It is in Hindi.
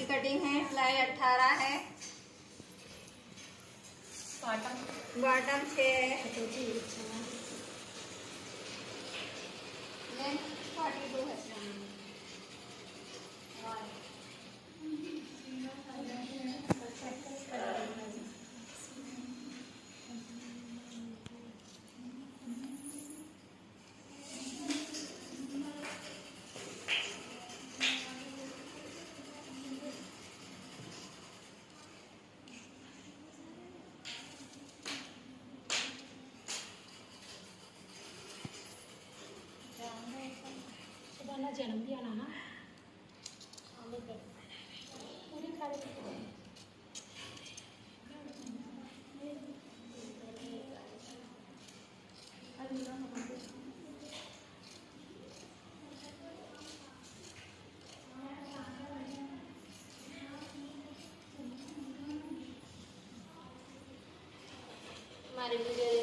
की कटिंग है, सिलाई 18 है, बॉटम 6 है, लेंथ 42 है। जन्म भी आना ना पूरी हमारी वीडियो